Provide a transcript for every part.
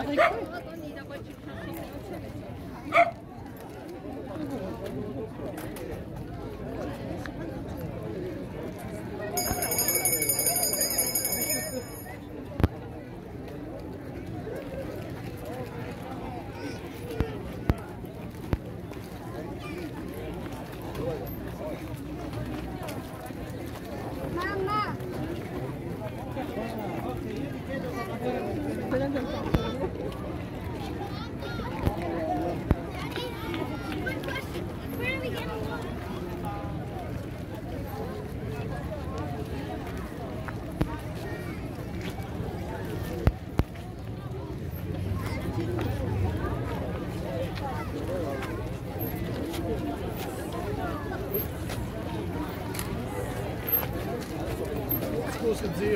Scusa zio.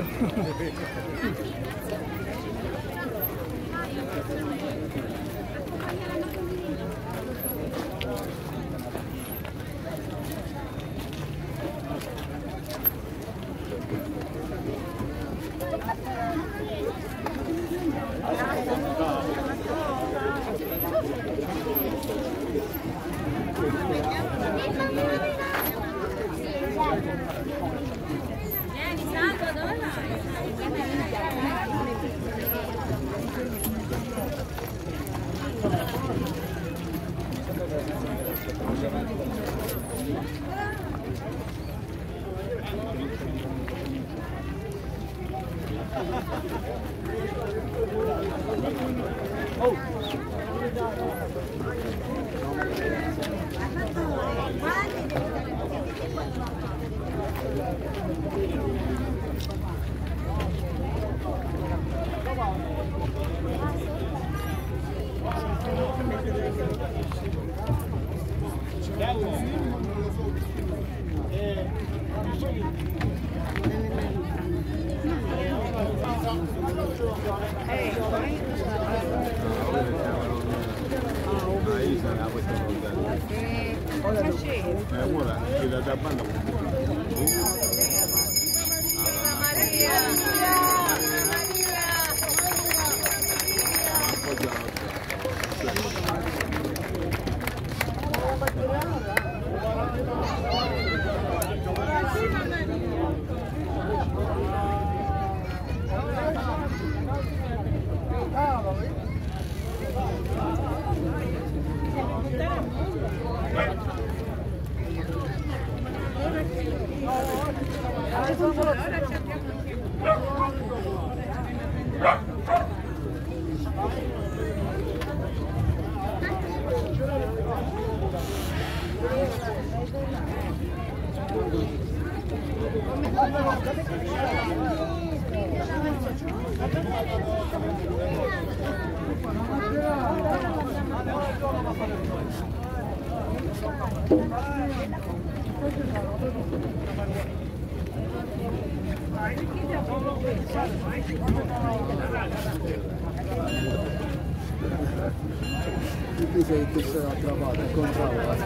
Ti sei tessera travata, incontravo la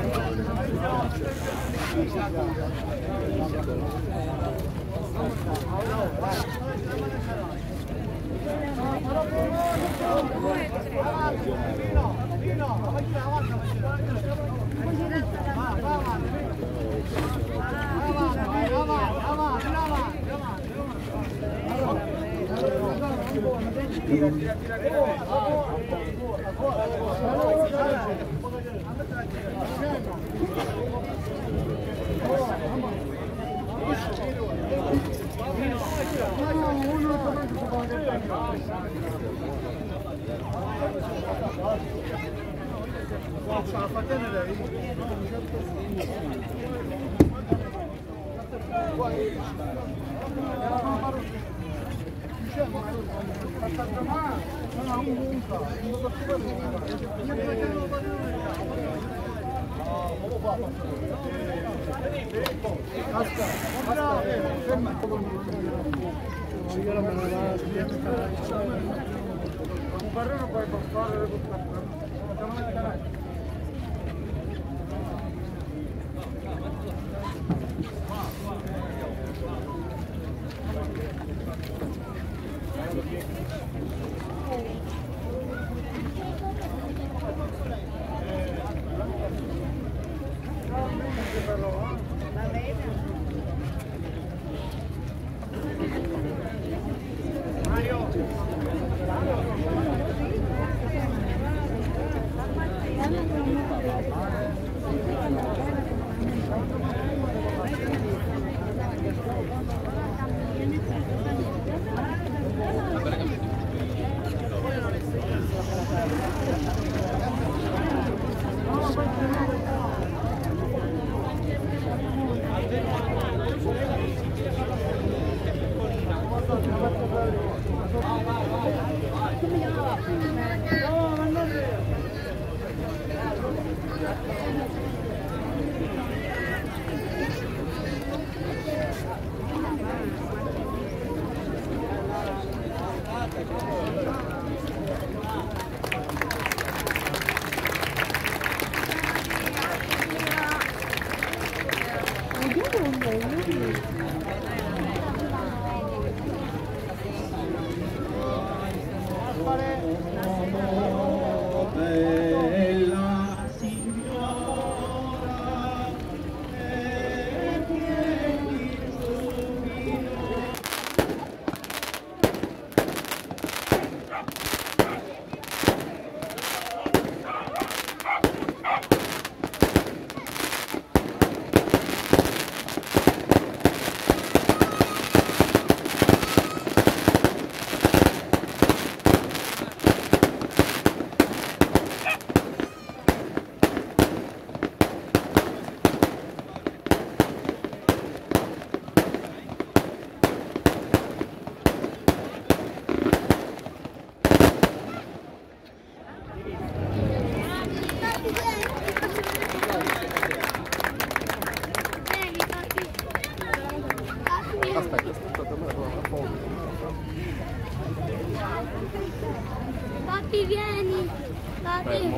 Papi, vieni! Papi!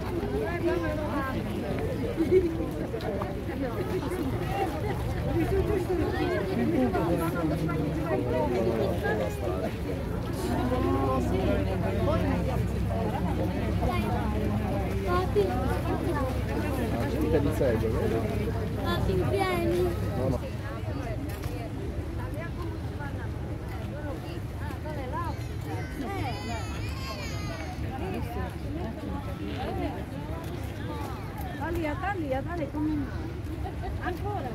Papi! Mica di sedia, vero? Papi, vieni! No, no. Taglia, dale come ancora.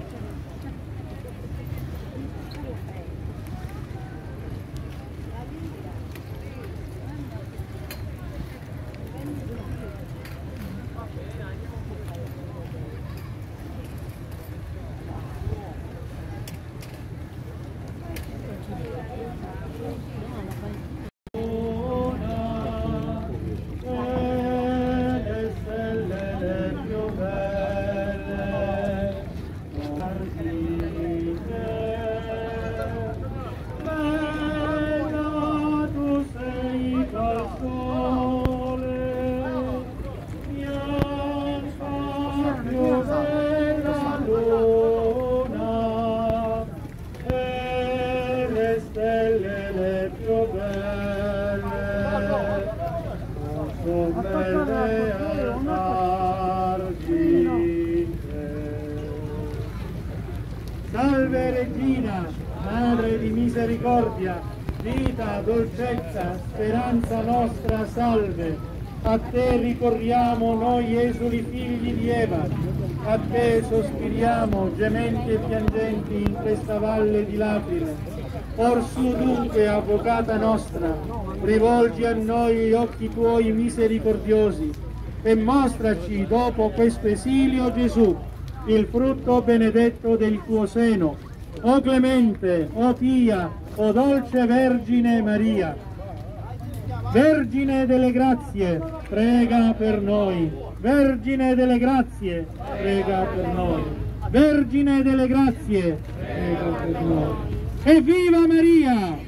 Salve Regina, Madre di misericordia, vita, dolcezza, speranza nostra, salve. A te ricorriamo noi esuli figli di Eva, a te sospiriamo gementi e piangenti in questa valle di lacrime. Orsù dunque, avvocata nostra, rivolgi a noi gli occhi tuoi misericordiosi e mostraci dopo questo esilio Gesù, il frutto benedetto del tuo seno. O clemente, o pia, o dolce Vergine Maria, Vergine delle grazie, prega per noi. Vergine delle grazie, prega per noi. Vergine delle grazie, prega per noi. Evviva Maria!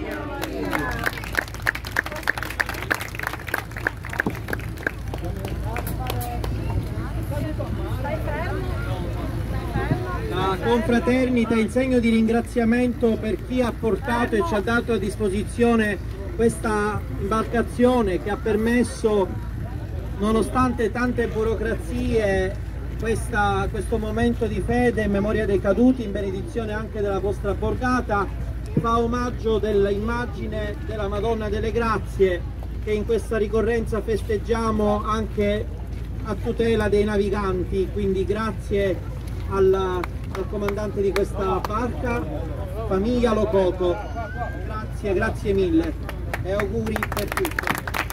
La confraternita, il segno di ringraziamento per chi ha portato e ci ha dato a disposizione questa imbarcazione che ha permesso, nonostante tante burocrazie, questo momento di fede in memoria dei caduti, in benedizione anche della vostra borgata. Fa omaggio dell'immagine della Madonna delle Grazie che in questa ricorrenza festeggiamo anche a tutela dei naviganti, quindi grazie al comandante di questa barca, famiglia Lococo, grazie mille e auguri per tutti.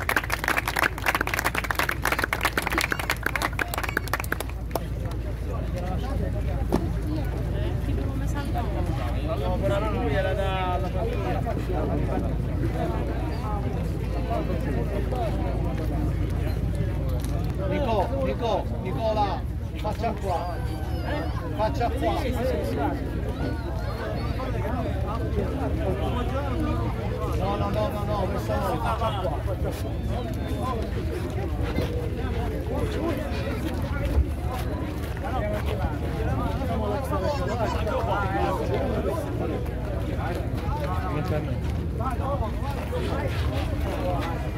Nicola, faccia qua. Faccia qua. No, questa no, faccia qua.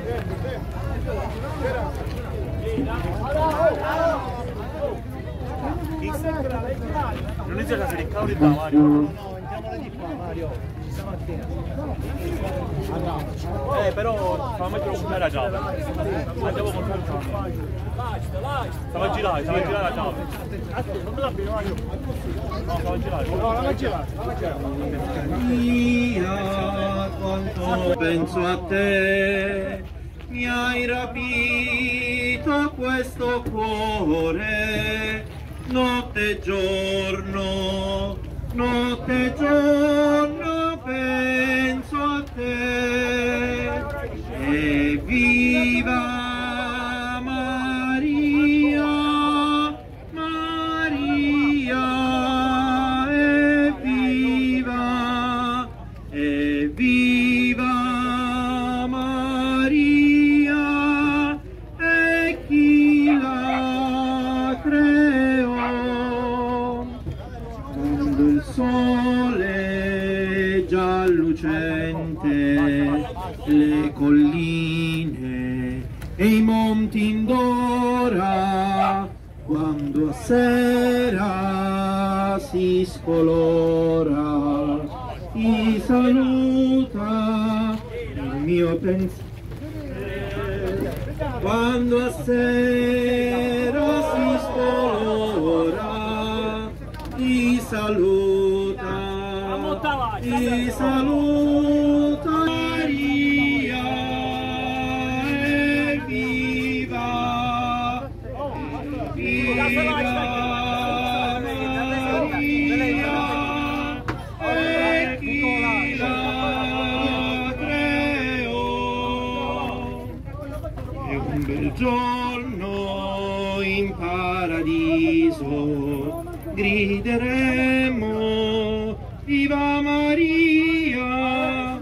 Non è già se cavoli da Mario. No, entriamo di qua Mario. Ci siamo attenti. Però fammi mettere un la chiave. Andiamo con stava a girare la chiave. Non me la prima Mario. No, stava a girare. No, non la girare. Mia, quanto penso a te, mi hai rapito questo cuore, notte e giorno penso a te. Evviva Maria, Maria, evviva, evviva Maria, e chi la creò. Quando il sole già lucente, le colline e i monti indora, quando a sera si scolora, ti saluta il mio pensiero. Quando a sera si scolora, ti saluta Maria, evviva, evviva Maria, e chi la creò. E un bel giorno in paradiso grideremo viva Maria,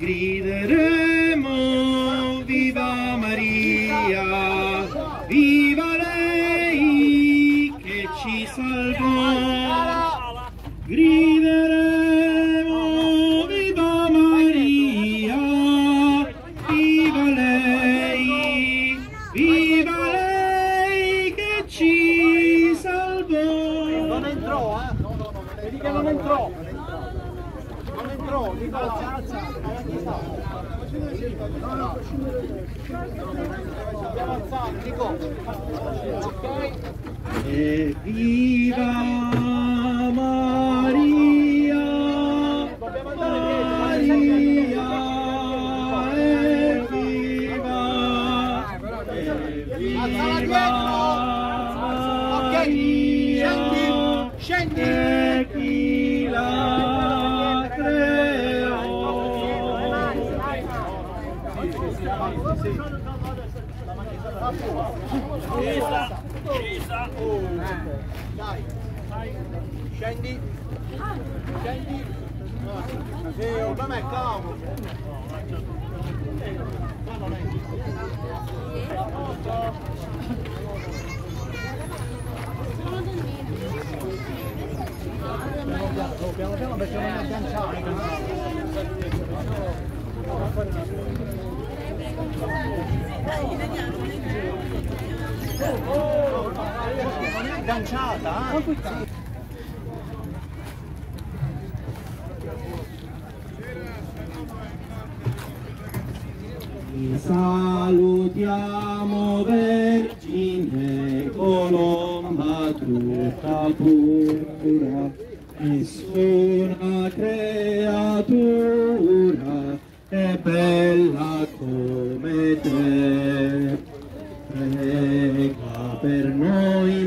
grideremo viva Maria, viva lei che ci salvò. Grideremo viva Maria, viva lei che ci salvò. Non entrò, vedi che non entrò. Non entrò, Nicola. No. Dobbiamo alzare, Nico. Ok. Evviva Maria, Maria, evviva, evviva Ok, scendi. e chi la creò. Scesa. Dai. Scendi. Sì, vabbè, calmo. Piano piano perché non è agganciato. Non è agganciata, Ti salutiamo Vergine, colomba tutta pura, nessuna creatura è bella come te. Prega per noi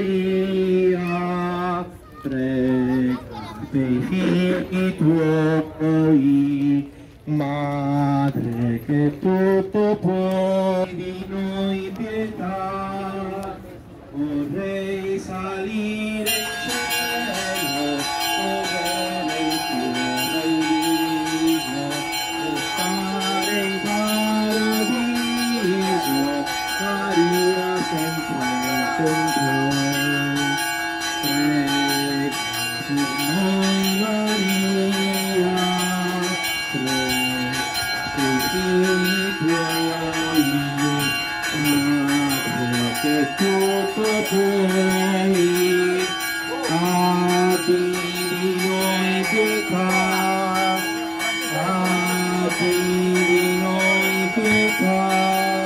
Maria, prega per i figli tuoi, Madre che tutto puoi, di noi pietà. Vorrei salire in cielo, dove il tuo bel viso, e stare in paradiso, Maria sempre con te. Prega per noi Maria, prega per i figli tuoi. che tutto puoi, abbi di noi pietà, abbi di noi pietà.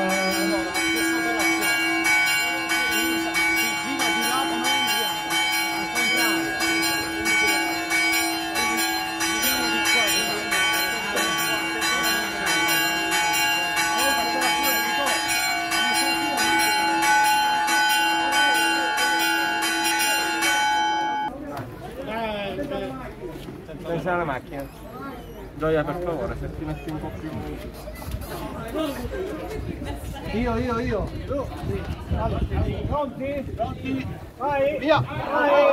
Pensa alla macchina. Gioia, per favore, se ti metti un po' più. Io. Allora, pronti? Pronti? Vai! Via! Vai!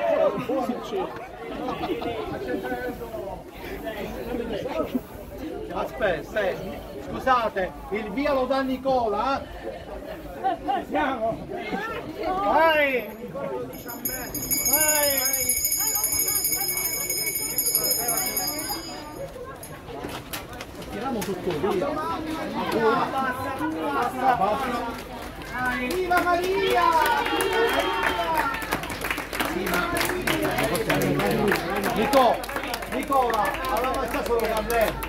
Aspetta, scusate, il via lo dà Nicola? Siamo! Vai! Vai! Tiriamo tutto, via. Viva Maria! Nicola, alla faccia solo da me.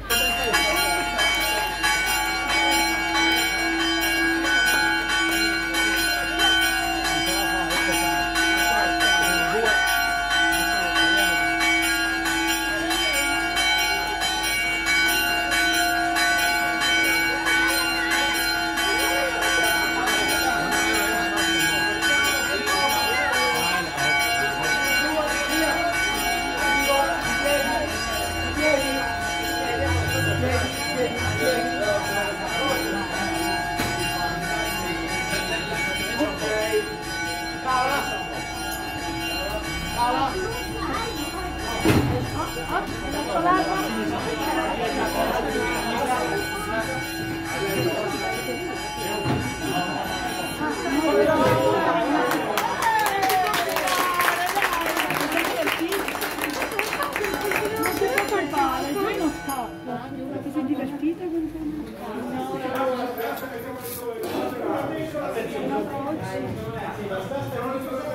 Ti sei divertita con te?